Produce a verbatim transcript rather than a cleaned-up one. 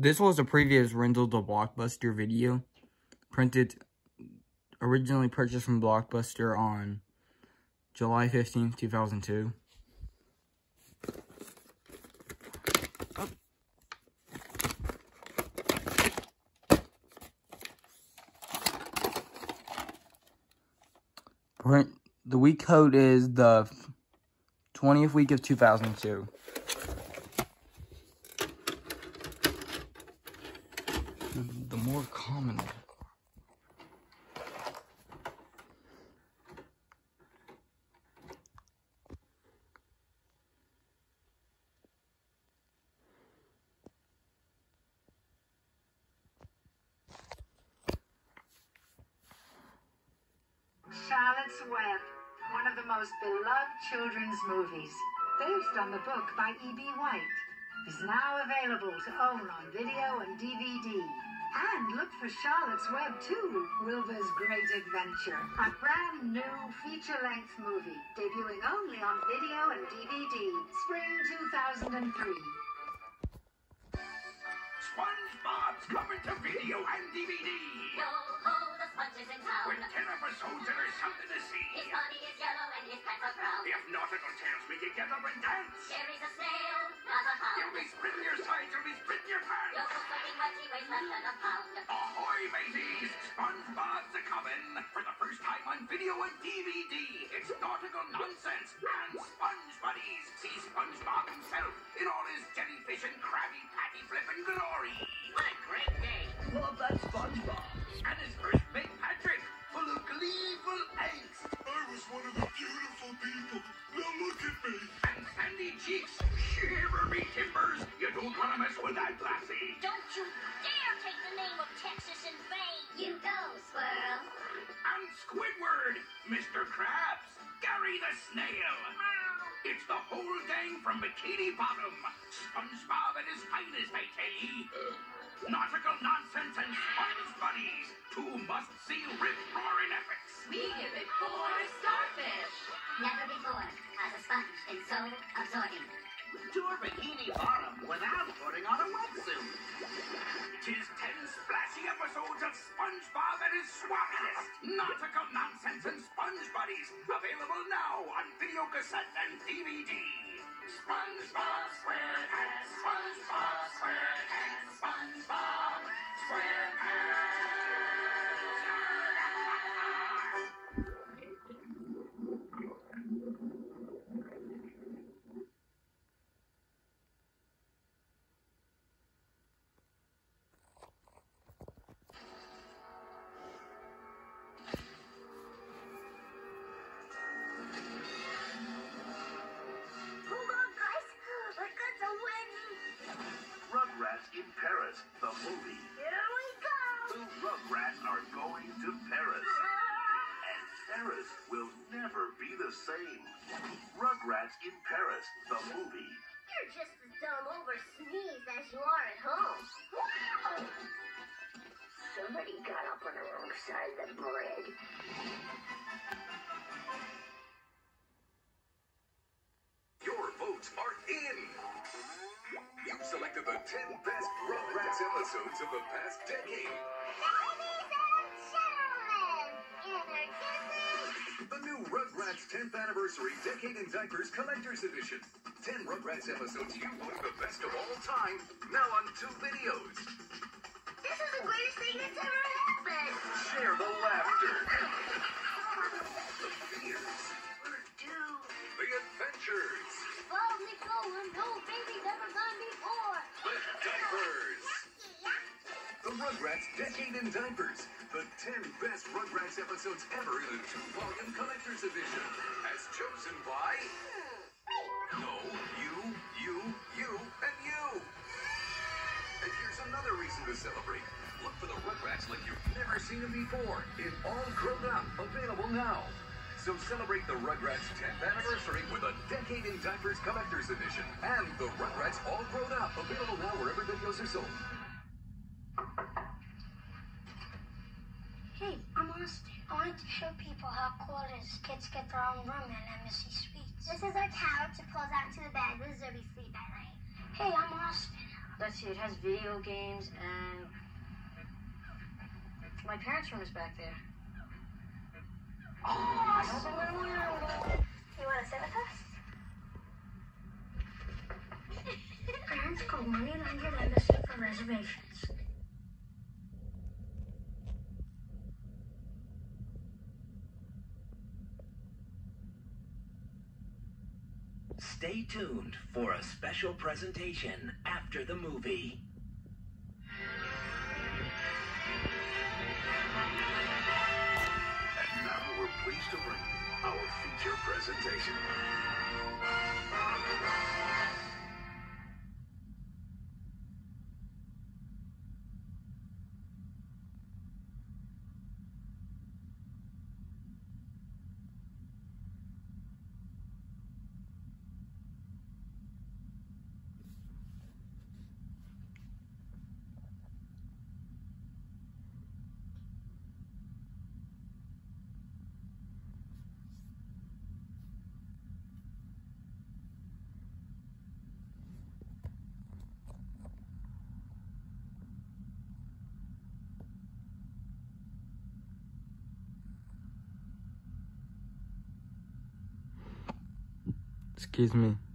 This was a previous rental to Blockbuster video. Printed, originally purchased from Blockbuster on July fifteenth, two thousand two. Print, the week code is the twentieth week of two thousand two. The more common. Charlotte's Web, one of the most beloved children's movies, based on the book by E B White, is now available to own on video and D V D. And look for Charlotte's Web two, Wilbur's Great Adventure, a brand new feature-length movie, debuting only on video and D V D, spring two thousand three. SpongeBob's coming to video and D V D! Yo ho, the sponge is in town. With ten episodes and there's something to see. His body is yellow and his pants are brown. If nautical tales we can get up and dance. Jerry's a snail, not a hound. You'll be splitting your sides, you'll be splitting your pants. You're sweating much, he weighs less than a pound. Ahoy, mateys! SpongeBob's a-coming! For the first time on video and D V D, it's nautical nonsense and Sponge Buddies. See SpongeBob himself in all his jellyfish and Krabby Patty flippin' glory. What a great day. Love that SpongeBob. And his first mate Patrick, full of gleeful angst. I was one of the beautiful people. Now look at me. And sandy cheeks, shiver me timbers. You don't want to mess with that lassie. Don't you dare take the name of Texas in vain. You go, Squirrel. And Squidward, Mister Krabs, Gary the Snail. It's the whole gang from Bikini Bottom. SpongeBob at his finest, I tell ye. Nautical nonsense and Sponge Buddies. Two must-see rip-roaring epics. We give it four starfish. Never before has a sponge been so absorbing. Tour Bikini Bottom without putting on a wetsuit. Tis ten splashy episodes of SpongeBob at his swappiest. Nautical nonsense and Sponge Buddies. Available now on video cassette and D V D. SpongeBob Squarepants. SpongeBob Squarepants. SpongeBob Squarepants. Rugrats in Paris, the movie. Here we go. The Rugrats are going to Paris. And Paris will never be the same. Rugrats in Paris, the movie. You're just as dumb over sneeze as you are at home. Somebody got up on the wrong side of the bread. Your votes are in. You've selected the ten best Rugrats episodes of the past decade. Ladies and gentlemen, introducing The new Rugrats tenth Anniversary Decade in Diapers Collector's Edition. ten Rugrats episodes you voted the best of all time, now on two videos. This is the greatest thing that's ever happened. Share the laughter, the fears, We're doomed. the adventures, Oh, Nicole, no baby's ever gone before. the diapers. The Rugrats Decade in Diapers. The ten best Rugrats episodes ever in a two-volume collector's edition. As chosen by... No, you, you, you, and you. And here's another reason to celebrate. Look for the Rugrats like you've never seen them before. In all grown up, available now. So celebrate the Rugrats tenth Anniversary with a Decade in Diapers Collector's Edition. And the Rugrats All Grown Up, available now wherever videos are sold. Hey, I'm Austin. I wanted to show people how cool it is kids get their own room at M S C Suites. This is our couch. It pulls out to the bed. This is where we sleep at night. Hey, I'm Austin. let's see, it has video games, and my parents' room is back there. Awesome! You want to sit with us? Parents called Moneylander Embassy for reservations. Stay tuned for a special presentation after the movie. And now we're pleased to bring you our feature presentation. Excuse me.